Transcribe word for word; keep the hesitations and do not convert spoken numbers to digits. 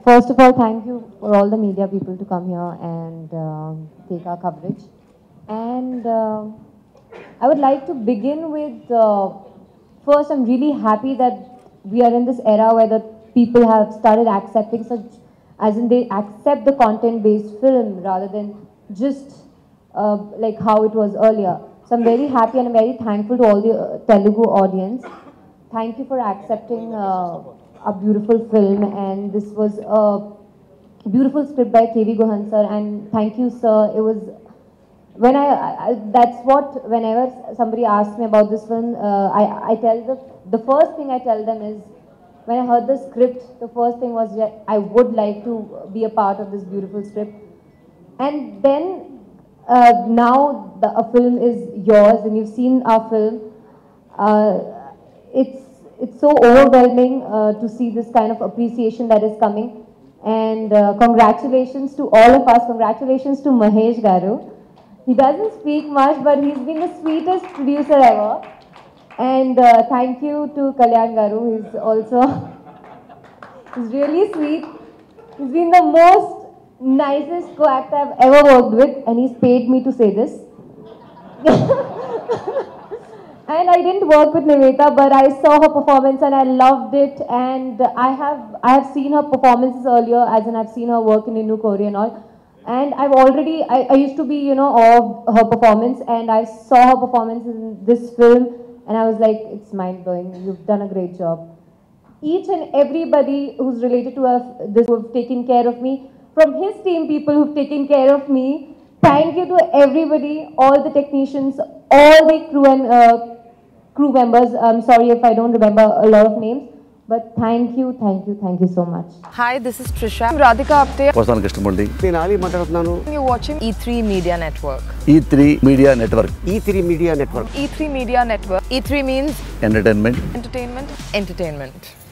first of all, thank you for all the media people to come here and um, take our coverage. And uh, I would like to begin with, uh, first, I'm really happy that we are in this era where the people have started accepting such, as in they accept the content-based film rather than just uh, like how it was earlier. So I'm very happy and I'm very thankful to all the uh, Telugu audience. Thank you for accepting uh, a beautiful film, and this was a beautiful script by K V Gohan sir, and thank you sir. It was when I, I that's what whenever somebody asks me about this film, uh, I I tell the the first thing I tell them is when I heard the script, the first thing was that I would like to be a part of this beautiful script, and then uh, now the a film is yours and you've seen our film. Uh, it's it's so overwhelming uh, to see this kind of appreciation that is coming, and uh, congratulations to all of us. Congratulations to Mahesh Garu. He doesn't speak much, but he's been the sweetest producer ever. And uh, thank you to Kalyan Garu. He's also he's really sweet. He's been the most nicest co-actor I've ever worked with, and he's paid me to say this. And I didn't work with Nivetha, but I saw her performance and I loved it. And I have I have seen her performances earlier, as in I've seen her work in Innu Kori and all. And I've already, I, I used to be, you know, awe of her performance, and I saw her performance in this film, and I was like, it's mind-blowing. You've done a great job. Each and everybody who's related to us, this who've taken care of me, from his team people who've taken care of me, thank you to everybody, all the technicians, all the crew and uh, crew members. I'm sorry if I don't remember a lot of names, but thank you, thank you, thank you so much. Hi, this is Trisha. I'm Radhika Apte. Vasan Krishnamurthy. నేను ఆలీ మాట్లాడుతున్నాను. You're watching E three Media Network. E three Media Network. E three Media Network. E three Media Network. E three means Entertainment. entertainment, entertainment.